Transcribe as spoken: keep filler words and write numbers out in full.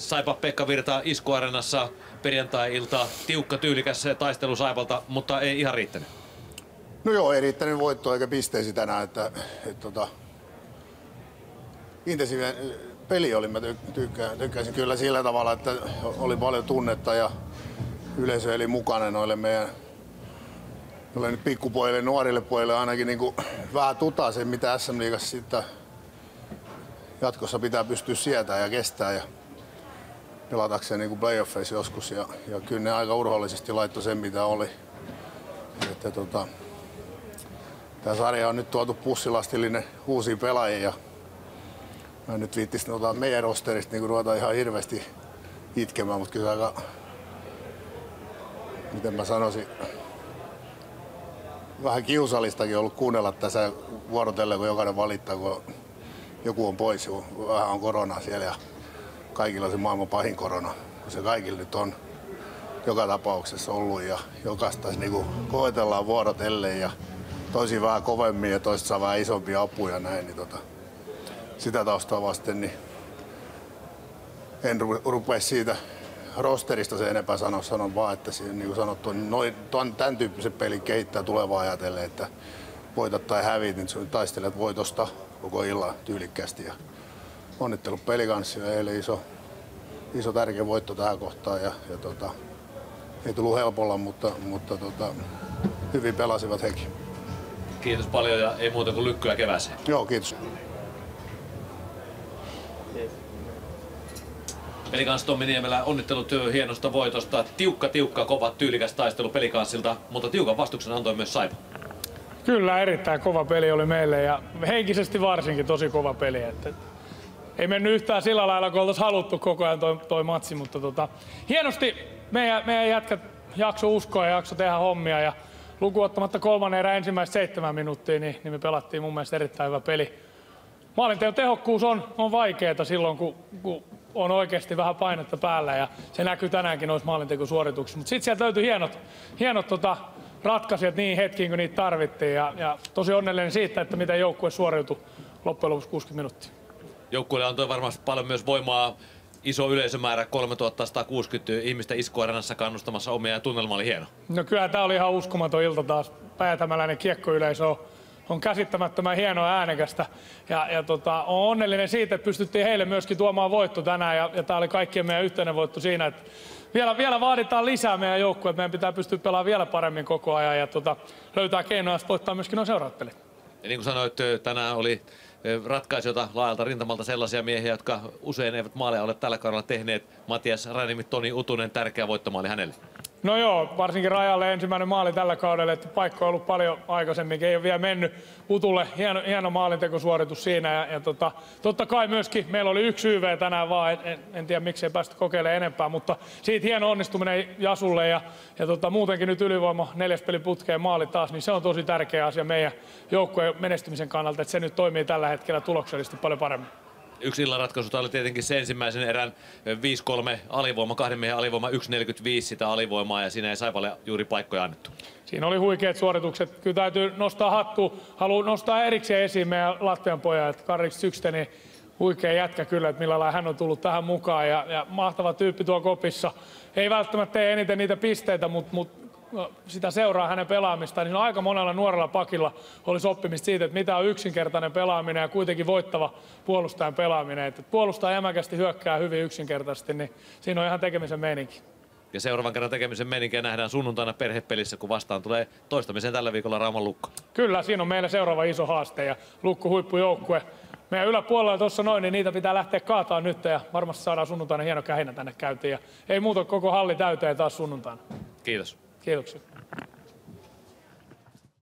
Saipa Pekka Virta Iskuareenassa perjantai-ilta, tiukka tyylikäs taistelu Saipalta, mutta ei ihan riittänyt. No joo, ei riittänyt voittoa eikä pisteisi tänään, että, että tota, intensiivinen peli oli, mä tykkään, tykkäsin kyllä sillä tavalla, että oli paljon tunnetta ja yleisö eli mukana noille meidän noille nyt pikkupojille, nuorille pojille ainakin niin kuin vähän tutaa sen, mitä S M-liigassa sitten jatkossa pitää pystyä sietää ja kestää ja pelatakseen niin kuin playoffeissa joskus ja, ja kyllä ne aika urhoollisesti laittoi sen, mitä oli. Että, tota, tämä sarja on nyt tuotu pussilastillinen uusia pelaajia ja mä en nyt viittisi tuota meidän rosterista niin ruveta ihan hirveästi itkemään, mutta kyllä aika, miten mä sanoisin, vähän kiusallistakin ollut kuunnella tässä vuorotellen, kun jokainen valittaa, kun joku on pois, vähän on koronaa siellä ja kaikilla on se maailman pahin korona, kun se kaikilla nyt on joka tapauksessa ollut ja jokaista niin koetellaan vuorotellen ja toisin vähän kovemmin ja toista saa vähän isompia apuja näin, niin tota, sitä taustaa vasten niin en rupea siitä rosterista se enempää sanoa, sanon vaan, että siinä, niin kuin sanottu, niin noin, tämän tyyppisen pelin kehittää tulevaa ajatellen, että voitat tai hävit, niin sun taistelet voitosta koko illan tyylikkäästi. Ja onnittelut pelikanssia ja eilen iso, iso tärkeä voitto tähän kohtaan ja, ja tota, ei tullut helpolla, mutta, mutta tota, hyvin pelasivat hekin. Kiitos paljon ja ei muuta kuin lykkyä kevääseen. Joo, kiitos. Pelikans Tommi Niemelä, onnittelut hienosta voitosta. Tiukka, tiukka, kova, tyylikäs taistelu Pelikanssilta, mutta tiukan vastuksen antoi myös Saipa. Kyllä, erittäin kova peli oli meille ja henkisesti varsinkin tosi kova peli. Että ei mennyt yhtään sillä lailla, kun oltaisiin haluttu koko ajan toi, toi matsi, mutta tota, hienosti meidän, meidän jätkät jakso uskoa ja jakso tehdä hommia ja lukuun ottamatta kolmannen erän ensimmäistä seitsemän minuuttia, niin, niin me pelattiin mun mielestä erittäin hyvä peli. Maalinteon tehokkuus on, on vaikeaa silloin, kun, kun on oikeasti vähän painetta päällä ja se näkyy tänäänkin noissa maalintekosuorituksissa. Mutta sitten sieltä löytyi hienot, hienot tota, ratkaisijat niin hetkiin, kun niitä tarvittiin ja, ja tosi onnellinen siitä, että miten joukkue suoriutui loppujen lopuksi kuusikymmentä minuuttia. Joukkueelle antoi varmasti paljon myös voimaa. Iso yleisömäärä, kolmetuhatta sata kuusikymmentä ihmistä Iskuareenassa kannustamassa omia ja tunnelma oli hieno. No kyllä tämä oli ihan uskomaton ilta taas. Päijäthämäläinen kiekkoyleisö on, on käsittämättömän hienoa äänekästä. Ja, ja tota, on onnellinen siitä, että pystyttiin heille myöskin tuomaan voitto tänään. Ja, ja tämä oli kaikkien meidän yhteinen voitto siinä, että vielä, vielä vaaditaan lisää meidän joukkueet. Meidän pitää pystyä pelaamaan vielä paremmin koko ajan ja tota, löytää keinoja voittaa myöskin nuo seuraavat pelit. Ja niin kuin sanoit, tänään oli ratkaisijoita laajalta rintamalta sellaisia miehiä, jotka usein eivät maaleja ole tällä kaudella tehneet. Matias Ränimi, Toni Utunen, tärkeä voittomaali hänelle. No joo, varsinkin Rajalle ensimmäinen maali tällä kaudella, että paikka on ollut paljon aikaisemminkin, ei ole vielä mennyt Utulle. Hieno, hieno maalintekosuoritus siinä ja, ja tota, totta kai myöskin meillä oli yksi Y V tänään vaan, en, en, en tiedä miksi ei päästy kokeilemaan enempää, mutta siitä hieno onnistuminen Jasulle ja, ja tota, muutenkin nyt ylivoima neljäs peli putkeen maali taas, niin se on tosi tärkeä asia meidän joukkueen menestymisen kannalta, että se nyt toimii tällä hetkellä tuloksellisesti paljon paremmin. Yksi illan ratkaisuta oli tietenkin se ensimmäisen erän viisi kolme alivoima, kahden miehen alivoima, yksi neljäkymmentäviisi sitä alivoimaa ja siinä ei Saipalle juuri paikkoja annettu. Siinä oli huikeat suoritukset. Kyllä täytyy nostaa hattu. Haluan nostaa erikseen esiin meidän Latvian pojan, että Karrik Syksteni, huikea jätkä kyllä, että millä lailla hän on tullut tähän mukaan ja, ja mahtava tyyppi tuo kopissa. Ei välttämättä tee eniten niitä pisteitä, mutta mut, sitä seuraa hänen pelaamistaan, niin aika monella nuorella pakilla olisi oppimista siitä, että mitä on yksinkertainen pelaaminen ja kuitenkin voittava puolustajan pelaaminen. Että puolustaa jämäkästi, hyökkää hyvin yksinkertaisesti, niin siinä on ihan tekemisen meininki. Ja seuraavan kerran tekemisen meininkiä nähdään sunnuntaina perhepelissä, kun vastaan tulee toistamiseen tällä viikolla Rauman Lukko. Kyllä, siinä on meillä seuraava iso haaste ja Lukko huippujoukkue. Meidän yläpuolella tuossa noin, niin niitä pitää lähteä kaataan nyt ja varmasti saadaan sunnuntaina hieno kähinä tänne käyntiin. Ja ei muuta, koko halli täyteen taas sunnuntaina. Kiitos. Kiitoksia.